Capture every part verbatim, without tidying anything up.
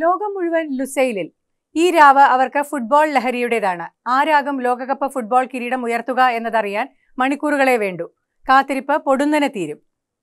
ലോകം മുഴുവൻ ലുസൈലിൽ. ഈ രാവ് അവർക്ക് ഫുട്ബോൾ ലഹരിയുടേതാണ്. ആരാകും ലോകകപ്പ് ഫുട്ബോൾ കിരീടം ഉയർത്തുക എന്നതറിയാൻ മണിക്കൂറുകളെ വേണ്ടൂ. കാത്തിരിപ്പ് പൊടുന്നനെ തീരും.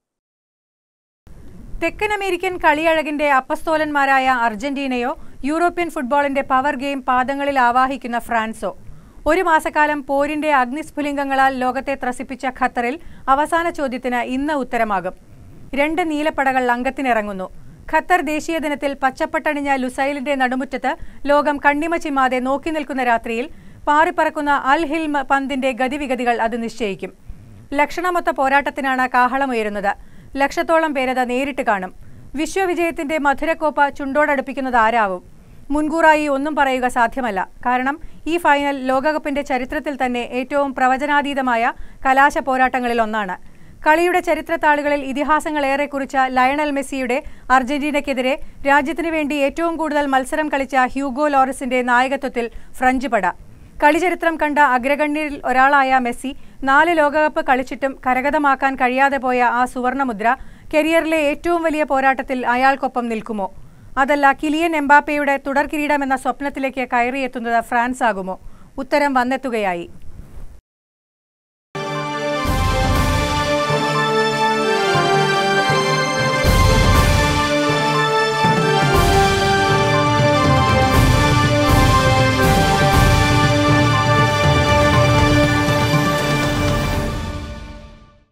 തെക്കൻ അമേരിക്കൻ കളിയഴകിന്റെ അപ്പസ്തോലന്മാരായ അർജന്റീനയോ യൂറോപ്യൻ ഫുട്ബോളിന്റെ പവർ ഗെയിം പാദങ്ങളിൽ ആവാഹിക്കുന്ന ഫ്രാൻസോ? ഒരു മാസക്കാലം പോരിന്റെ അഗ്നിസ്ഫുലിംഗങ്ങളാൽ ലോകത്തെ ത്രസിപ്പിച്ച ഖത്തറിൽ അവസാന ചോദ്യത്തിന് ഇന്ന് ഉത്തരമാകും. രണ്ട് നീലപ്പടകൾ അംഗത്തിനിറങ്ങുന്നു. ഖത്തർ ദേശീയ ദിനത്തിൽ പച്ചപ്പട്ടണിഞ്ഞ ലുസൈലിന്റെ നടുമുറ്റത്ത് ലോകം കണ്ണിമ ചിമ്മാതെ നോക്കി നിൽക്കുന്ന രാത്രിയിൽ പാറിപ്പറക്കുന്ന അൽ ഹിൽം പന്തിന്റെ ഗതിവിഗതികൾ അത് നിശ്ചയിക്കും. ലക്ഷണമൊത്ത പോരാട്ടത്തിനാണ് കാഹളമുയരുന്നത്. ലക്ഷത്തോളം പേരത് നേരിട്ട് കാണും. വിശ്വവിജയത്തിന്റെ മധുരക്കോപ്പ ചുണ്ടോടടുപ്പിക്കുന്നത് ആരാവും? മുൻകൂറായി ഒന്നും പറയുക സാധ്യമല്ല. കാരണം ഈ ഫൈനൽ ലോകകപ്പിന്റെ ചരിത്രത്തിൽ തന്നെ ഏറ്റവും പ്രവചനാതീതമായ കലാശ പോരാട്ടങ്ങളിൽ ഒന്നാണ്. കളിയുടെ ചരിത്രത്താളുകളിൽ ഇതിഹാസങ്ങളേറെ കുറിച്ച ലയണൽ മെസ്സിയുടെ അർജന്റീനയ്ക്കെതിരെ രാജ്യത്തിനു വേണ്ടി ഏറ്റവും കൂടുതൽ മത്സരം കളിച്ച ഹ്യൂഗോ ലോറിസിന്റെ നായകത്വത്തിൽ ഫ്രഞ്ച് പട. കളിചരിത്രം കണ്ട അഗ്രഗണ്യരിൽ ഒരാളായ മെസ്സി നാല് ലോകകപ്പ് കളിച്ചിട്ടും കരഗതമാക്കാൻ കഴിയാതെ പോയ ആ സുവർണമുദ്ര കരിയറിലെ ഏറ്റവും വലിയ പോരാട്ടത്തിൽ അയാൾക്കൊപ്പം നിൽക്കുമോ? അതല്ല കിലിയൻ എംബാപ്പയുടെ തുടർ കിരീടമെന്ന സ്വപ്നത്തിലേക്ക് കയറിയെത്തുന്നത് ഫ്രാൻസ് ആകുമോ? ഉത്തരം വന്നെത്തുകയായി.